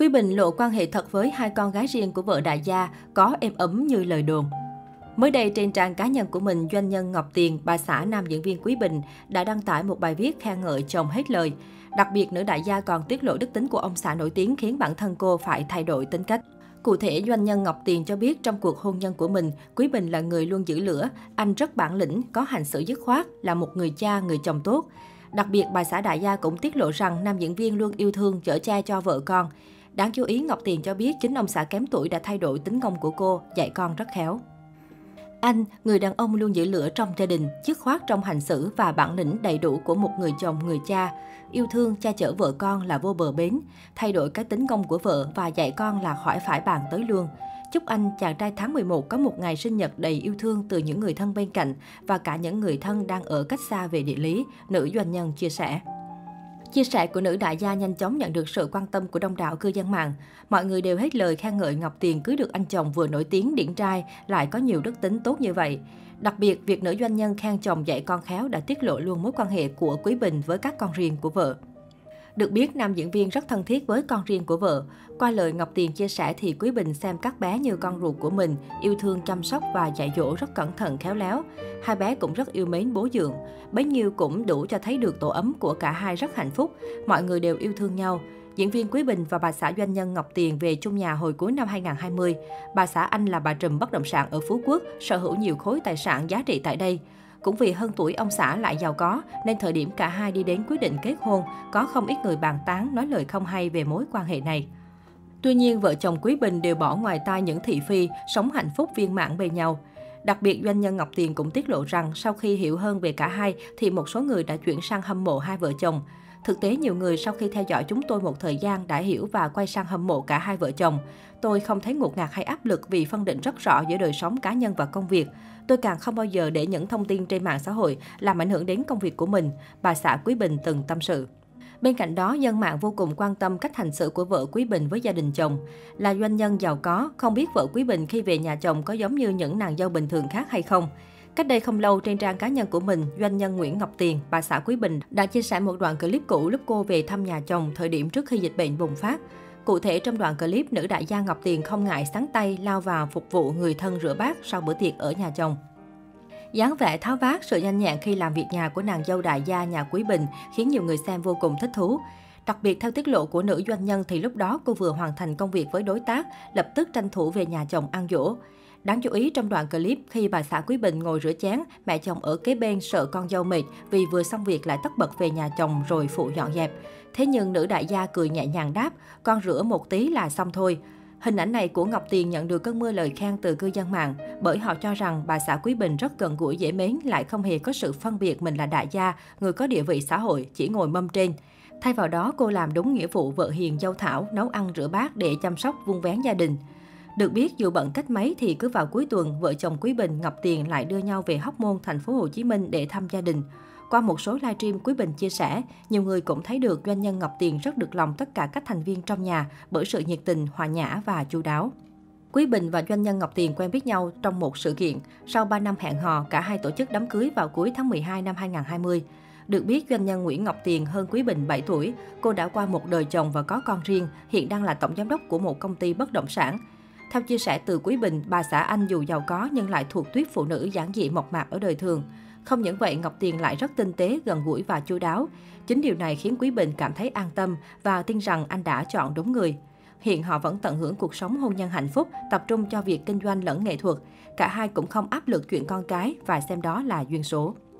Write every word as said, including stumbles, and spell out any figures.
Quý Bình lộ quan hệ thật với hai con gái riêng của vợ đại gia, có êm ấm như lời đồn. Mới đây, trên trang cá nhân của mình, doanh nhân Ngọc Tiền, bà xã nam diễn viên Quý Bình, đã đăng tải một bài viết khen ngợi chồng hết lời. Đặc biệt, nữ đại gia còn tiết lộ đức tính của ông xã nổi tiếng khiến bản thân cô phải thay đổi tính cách. Cụ thể, doanh nhân Ngọc Tiền cho biết trong cuộc hôn nhân của mình, Quý Bình là người luôn giữ lửa, anh rất bản lĩnh, có hành xử dứt khoát, là một người cha, người chồng tốt. Đặc biệt, bà xã đại gia cũng tiết lộ rằng nam diễn viên luôn yêu thương, chở che cho vợ con. Đáng chú ý, Ngọc Tiền cho biết chính ông xã kém tuổi đã thay đổi tính công của cô, dạy con rất khéo. Anh, người đàn ông luôn giữ lửa trong gia đình, dứt khoát trong hành xử và bản lĩnh đầy đủ của một người chồng, người cha. Yêu thương, cha chở vợ con là vô bờ bến, thay đổi cái tính công của vợ và dạy con là khỏi phải bàn tới luôn. Chúc anh, chàng trai tháng mười một, có một ngày sinh nhật đầy yêu thương từ những người thân bên cạnh và cả những người thân đang ở cách xa về địa lý, nữ doanh nhân chia sẻ. Chia sẻ của nữ đại gia nhanh chóng nhận được sự quan tâm của đông đảo cư dân mạng. Mọi người đều hết lời khen ngợi Ngọc Tiền cưới được anh chồng vừa nổi tiếng, điển trai, lại có nhiều đức tính tốt như vậy. Đặc biệt, việc nữ doanh nhân khen chồng dạy con khéo đã tiết lộ luôn mối quan hệ của Quý Bình với các con riêng của vợ. Được biết, nam diễn viên rất thân thiết với con riêng của vợ. Qua lời Ngọc Tiền chia sẻ thì Quý Bình xem các bé như con ruột của mình, yêu thương chăm sóc và dạy dỗ rất cẩn thận khéo léo. Hai bé cũng rất yêu mến bố dượng. Bấy nhiêu cũng đủ cho thấy được tổ ấm của cả hai rất hạnh phúc. Mọi người đều yêu thương nhau. Diễn viên Quý Bình và bà xã doanh nhân Ngọc Tiền về chung nhà hồi cuối năm hai nghìn không trăm hai mươi. Bà xã anh là bà trùm bất động sản ở Phú Quốc, sở hữu nhiều khối tài sản giá trị tại đây. Cũng vì hơn tuổi ông xã lại giàu có, nên thời điểm cả hai đi đến quyết định kết hôn, có không ít người bàn tán nói lời không hay về mối quan hệ này. Tuy nhiên, vợ chồng Quý Bình đều bỏ ngoài tai những thị phi, sống hạnh phúc viên mãn bên nhau. Đặc biệt, doanh nhân Ngọc Tiền cũng tiết lộ rằng sau khi hiểu hơn về cả hai, thì một số người đã chuyển sang hâm mộ hai vợ chồng. Thực tế, nhiều người sau khi theo dõi chúng tôi một thời gian đã hiểu và quay sang hâm mộ cả hai vợ chồng. Tôi không thấy ngột ngạt hay áp lực vì phân định rất rõ giữa đời sống cá nhân và công việc. Tôi càng không bao giờ để những thông tin trên mạng xã hội làm ảnh hưởng đến công việc của mình, bà xã Quý Bình từng tâm sự. Bên cạnh đó, dân mạng vô cùng quan tâm cách hành xử của vợ Quý Bình với gia đình chồng. Là doanh nhân giàu có, không biết vợ Quý Bình khi về nhà chồng có giống như những nàng dâu bình thường khác hay không? Cách đây không lâu, trên trang cá nhân của mình, doanh nhân Nguyễn Ngọc Tiền, bà xã Quý Bình, đã chia sẻ một đoạn clip cũ lúc cô về thăm nhà chồng thời điểm trước khi dịch bệnh bùng phát. Cụ thể, trong đoạn clip, nữ đại gia Ngọc Tiền không ngại sáng tay lao vào phục vụ người thân rửa bát sau bữa tiệc ở nhà chồng. Dáng vẻ tháo vát, sự nhanh nhẹn khi làm việc nhà của nàng dâu đại gia nhà Quý Bình khiến nhiều người xem vô cùng thích thú. Đặc biệt, theo tiết lộ của nữ doanh nhân thì lúc đó cô vừa hoàn thành công việc với đối tác, lập tức tranh thủ về nhà chồng ăn giỗ. Đáng chú ý, trong đoạn clip, khi bà xã Quý Bình ngồi rửa chén, mẹ chồng ở kế bên sợ con dâu mệt vì vừa xong việc lại tất bật về nhà chồng rồi phụ dọn dẹp. Thế nhưng nữ đại gia cười nhẹ nhàng đáp, con rửa một tí là xong thôi. Hình ảnh này của Ngọc Tiền nhận được cơn mưa lời khen từ cư dân mạng, bởi họ cho rằng bà xã Quý Bình rất gần gũi dễ mến, lại không hề có sự phân biệt mình là đại gia, người có địa vị xã hội, chỉ ngồi mâm trên. Thay vào đó, cô làm đúng nghĩa vụ vợ hiền dâu thảo, nấu ăn rửa bát để chăm sóc vun vén gia đình. Được biết, dù bận cách mấy thì cứ vào cuối tuần, vợ chồng Quý Bình, Ngọc Tiền lại đưa nhau về Hóc Môn, thành phố Hồ Chí Minh để thăm gia đình. Qua một số livestream, Quý Bình chia sẻ, nhiều người cũng thấy được doanh nhân Ngọc Tiền rất được lòng tất cả các thành viên trong nhà bởi sự nhiệt tình, hòa nhã và chu đáo. Quý Bình và doanh nhân Ngọc Tiền quen biết nhau trong một sự kiện. Sau ba năm hẹn hò, cả hai tổ chức đám cưới vào cuối tháng mười hai năm hai nghìn không trăm hai mươi. Được biết, doanh nhân Nguyễn Ngọc Tiền hơn Quý Bình bảy tuổi. Cô đã qua một đời chồng và có con riêng, hiện đang là tổng giám đốc của một công ty bất động sản. Theo chia sẻ từ Quý Bình, bà xã anh dù giàu có nhưng lại thuộc tuýp phụ nữ giản dị mộc mạc ở đời thường. Không những vậy, Ngọc Tiền lại rất tinh tế, gần gũi và chu đáo. Chính điều này khiến Quý Bình cảm thấy an tâm và tin rằng anh đã chọn đúng người. Hiện họ vẫn tận hưởng cuộc sống hôn nhân hạnh phúc, tập trung cho việc kinh doanh lẫn nghệ thuật. Cả hai cũng không áp lực chuyện con cái và xem đó là duyên số.